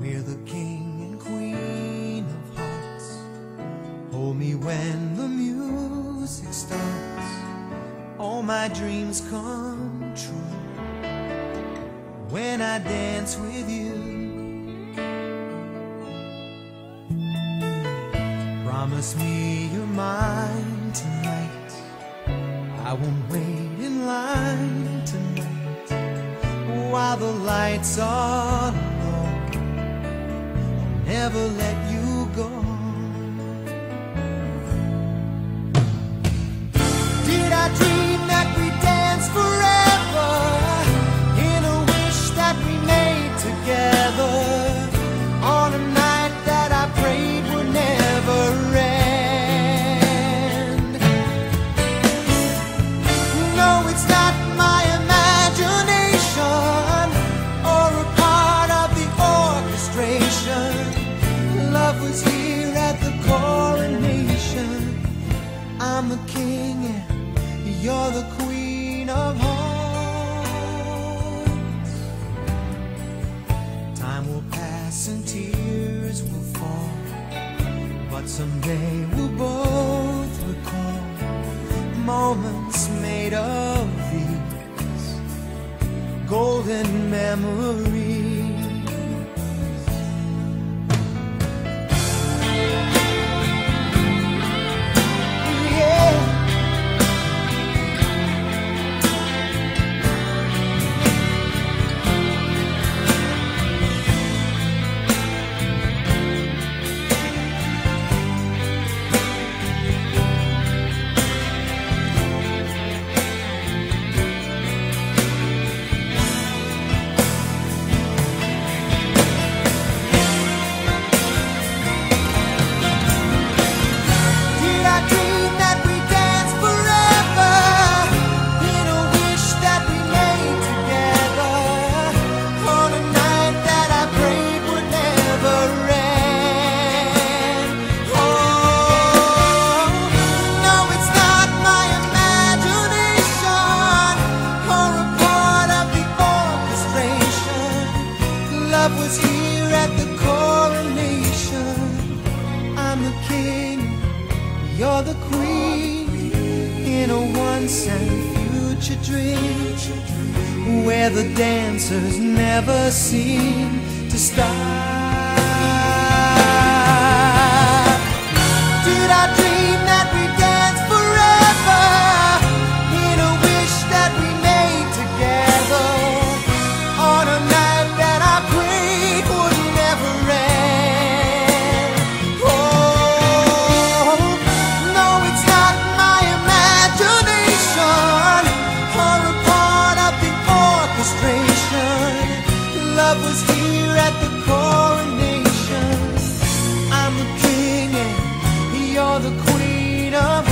We're the king and queen of hearts. Hold me when the music starts. All my dreams come true when I dance with you. Promise me you're mine tonight. I won't wait in line tonight. While the lights are low, I'll never let you go. Did I dream that we'd dance forever in a wish that we made together on a night that I prayed would never end? No, it's not my imagination or a part of the orchestration. Love was here at the coronation. I'm the king and you're the queen of hearts. Time will pass and tears will fall, but someday we'll both recall moments made of these golden memories. Love was here at the coronation. I'm the king, you're the queen, in a once and future dream where the dancers never seem to stop. Did I dream that we'd dance forever in a wish that we made together on a night that I prayed would never end? Oh, no, it's not my imagination or a part of the orchestration. Love was here at the coronation. I'm the king and you're the queen of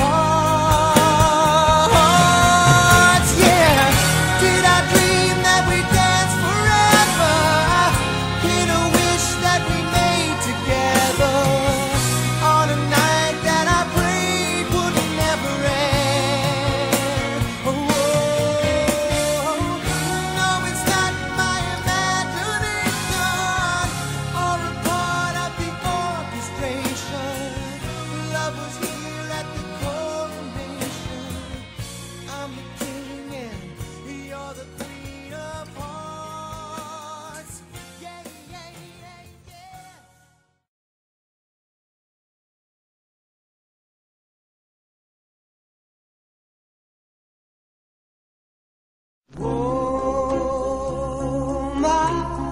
hearts. Yeah, did I dream that we'd dance forever in a wish that we made together on a night that I prayed would never end? Oh, no, it's not my imagination or a part of the orchestration. Love was here at the coronation. I'm the king and you're the queen of hearts. Yeah, yeah, yeah, yeah. Oh, my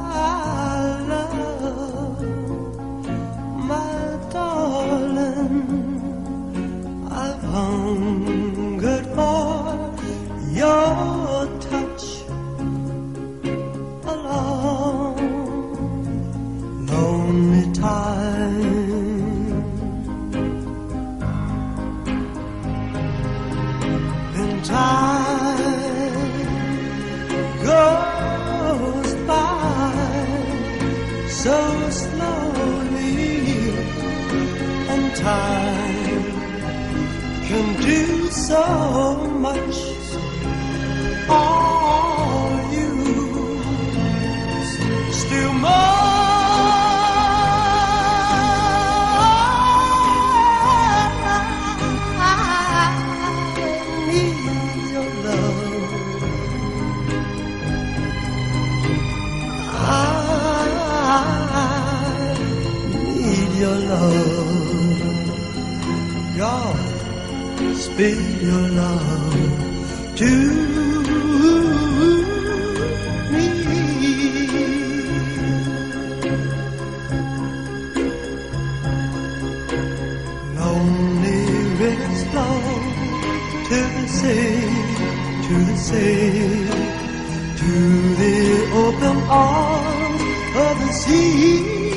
love, my darling, I've hungered for your touch a long, lonely time. Then time goes by so slowly, and time can do so much. All you still more be your love to me. Lonely rivers flow to the sea, to the sea, to the open arms of the sea.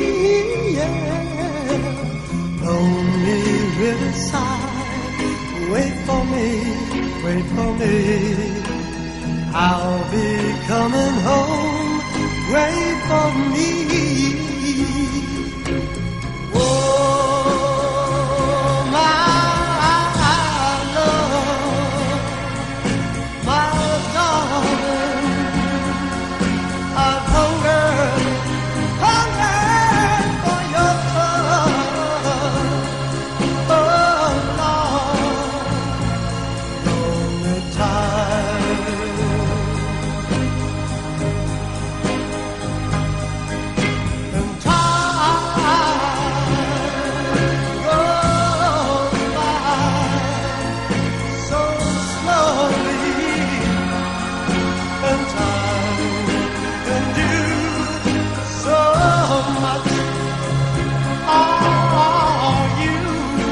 Yeah. Lonely riverside, wait for me, wait for me. I'll be coming home, wait for me. Oh, my love, my darling, I've hungered for your love. Oh, Lord, lonely time. And time goes by so slowly, and time can do so much. Are you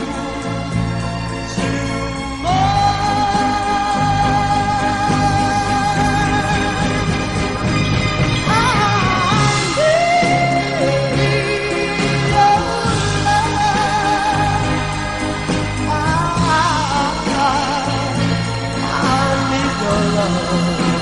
too much? I need your love.